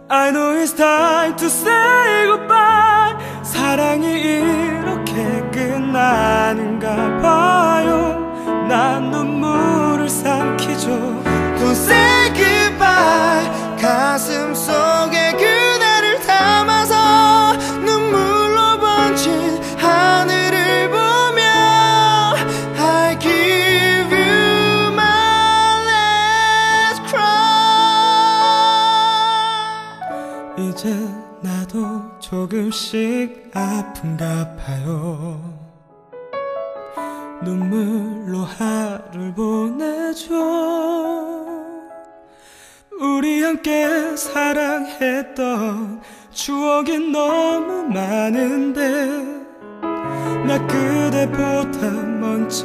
I know it's time to say goodbye. 사랑이 이렇게 끝나는가 봐요. 난 눈물을 삼키죠. Don't say goodbye. 가슴 속에 그대를 담아서 눈물로 번진 하늘을 보며 I give you my last cry. 이제 나도 조금씩 아픈가 봐요. 눈물로 하루를 보내죠. 우리 함께 사랑했던 추억이 너무 많은데 나 그대보다 먼저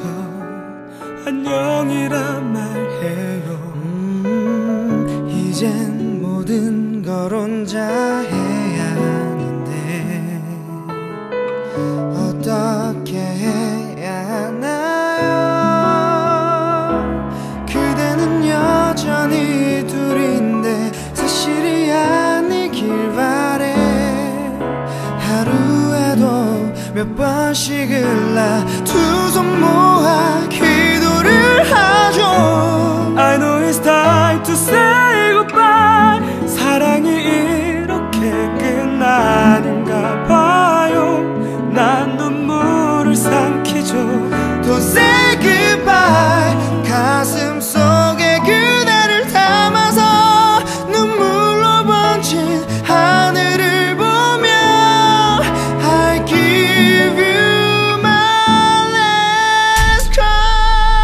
안녕이라 말해요. 이젠 모든 걸 혼자 해야 하는데 어떻게 해야 하나요? 그대는 여전히 둘인데 사실이 아니길 바래. 하루에도 몇 번씩을 나 두 손 모아 기도를 하죠. I know it's time to say goodbye. 사랑이 이렇게 끝나는가 봐요. 난 눈물을 삼키죠. Don't say goodbye. 가슴 속에 그대를 담아서 눈물로 번진 하늘을 보며 I give you my last cry.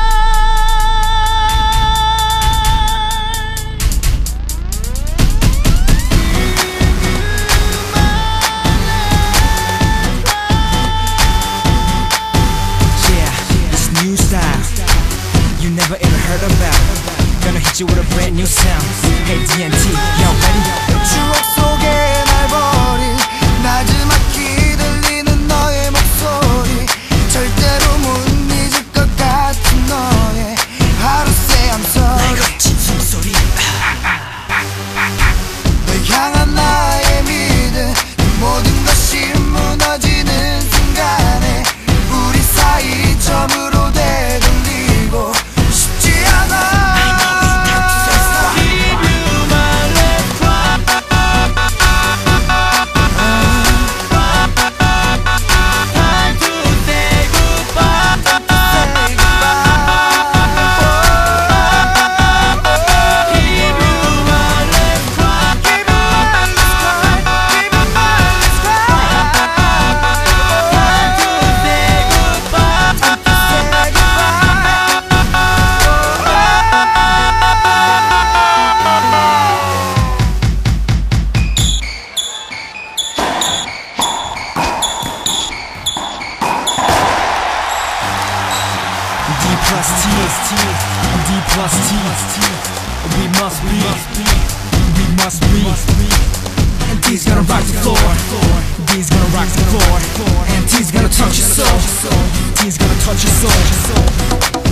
Yeah, this new style you never ever heard about. Gonna hit you with a brand new sound. Hey DNT, y'all ready? 추억 속에 날 버린 나지막히 들리는 너의 목소리 절대로 못 잊을 것 같은 너의 하루 say I'm sorry. 거친 숨소리. 널 향한 나의 믿음 그 모든 것이 무너지는 순간에 우리 사이 점으로 되돌리고 싶지 않아. D plus T, we must be, and D's gonna rock the floor, D's gonna rock the floor, and D's gonna touch your soul, D's gonna touch your soul.